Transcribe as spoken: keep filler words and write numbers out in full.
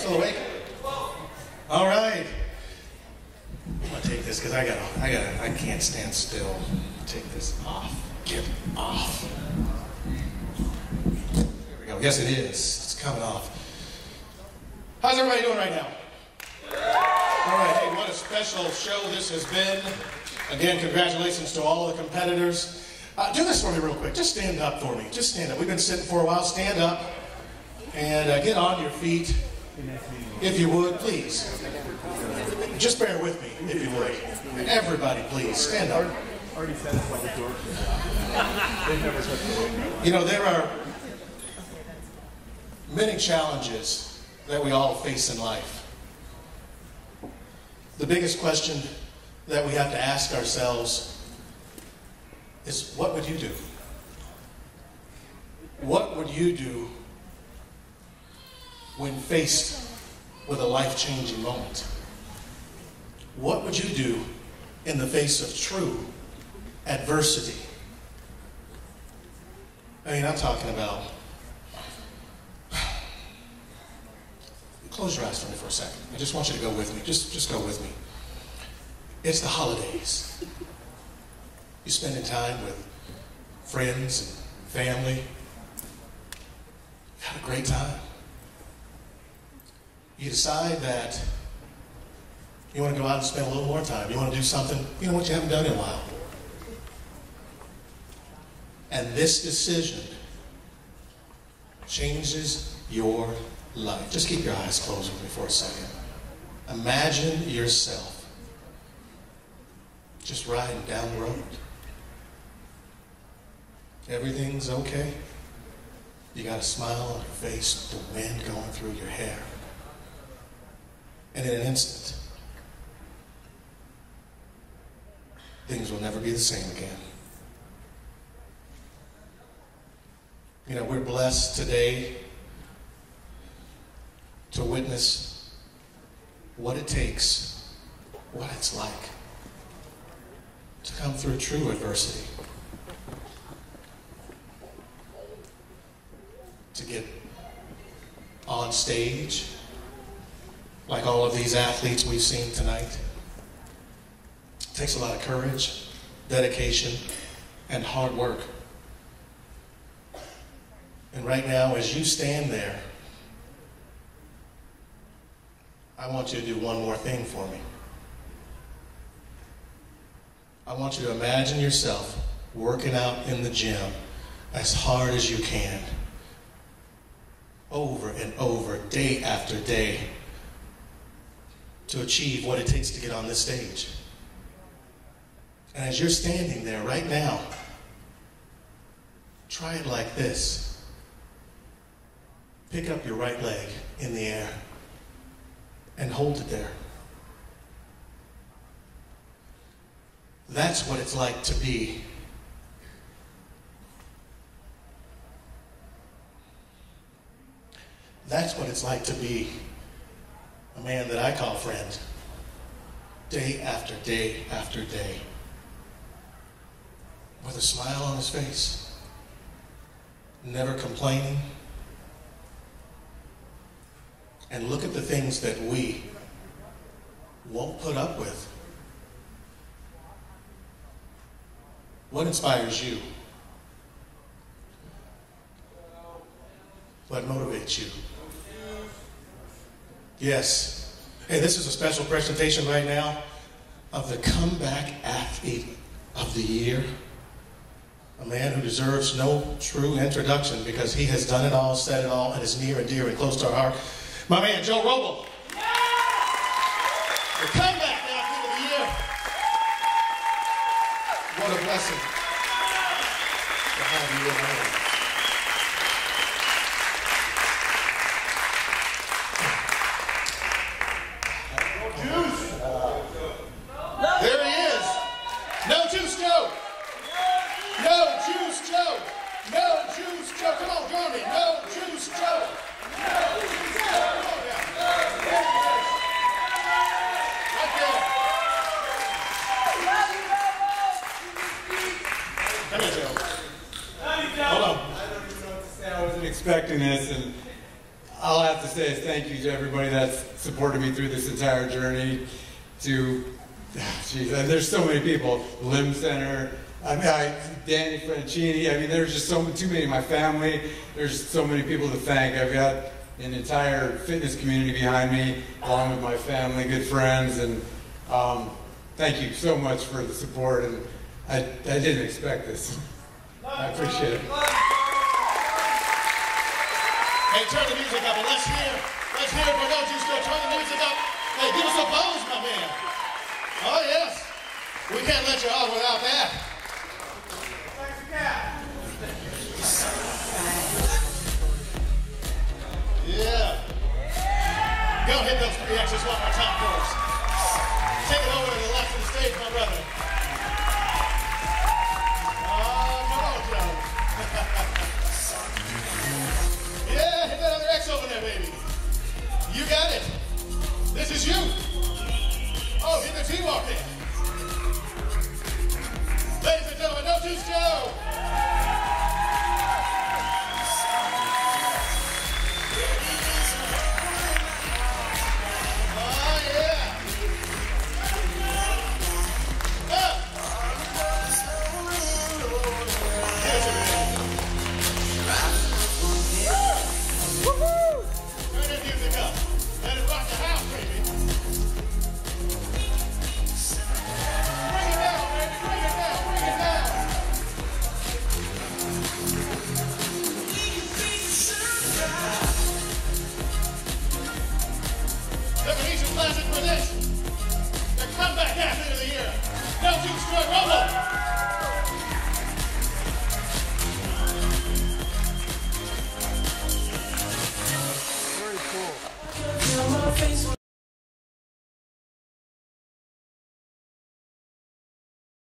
Still awake? All right. I'm gonna take this because I got, I got, I can't stand still. Take this off. Get off. There we go. Yes, it is. It's coming off. How's everybody doing right now? All right. Hey, what a special show this has been. Again, congratulations to all the competitors. Uh, do this for me real quick. Just stand up for me. Just stand up. We've been sitting for a while. Stand up and uh, get on your feet. If you would, please. Just bear with me, if you would. Everybody, please, stand up. You know, there are many challenges that we all face in life. The biggest question that we have to ask ourselves is, what would you do? What would you do when faced with a life-changing moment? What would you do in the face of true adversity? I mean, I'm talking about, close your eyes for me for a second. I just want you to go with me. Just, just go with me. It's the holidays. You're spending time with friends and family. You've had a great time. You decide that you want to go out and spend a little more time. You want to do something, you know, what you haven't done in a while. And this decision changes your life. Just keep your eyes closed with me for a second. Imagine yourself just riding down the road. Everything's okay. You got a smile on your face, the wind going through your hair. And in an instant, things will never be the same again. You know, we're blessed today to witness what it takes, what it's like to come through true adversity, to get on stage like all of these athletes we've seen tonight. It takes a lot of courage, dedication, and hard work. And right now, as you stand there, I want you to do one more thing for me. I want you to imagine yourself working out in the gym as hard as you can, over and over, day after day, to achieve what it takes to get on this stage. And as you're standing there right now, try it like this. Pick up your right leg in the air and hold it there. That's what it's like to be That's what it's like to be a man that I call friend, day after day after day, with a smile on his face, never complaining. And look at the things that we won't put up with. What inspires you? What motivates you? Yes. Hey, this is a special presentation right now of the comeback athlete of the year. A man who deserves no true introduction because he has done it all, said it all, and is near and dear and close to our heart. My man, Joe Roble. The comeback athlete of the year. What a blessing to have you in here. There he is. No juice, Joe. No juice, Joe. No juice, Joe. Come on, join me. No juice, Joe. No juice, Joe. Come on now. Right there. Come here, Joe. Hold on. I don't even know what to say. I wasn't expecting this, and all I have to say is thank you to everybody that's supported me through this entire journey. To, geez, there's so many people. Limb Center, I mean, I, Danny Francini. I mean, there's just so too many. My family. There's so many people to thank. I've got an entire fitness community behind me, along with my family, good friends, and um, thank you so much for the support. And I, I didn't expect this. I appreciate it. Hey, turn the music up and let's hear, let's hear it for those who still turn the music up. Hey, give us a pose, my man. Oh, yes. We can't let you off without that. Yeah. Go hit those three X's one more time for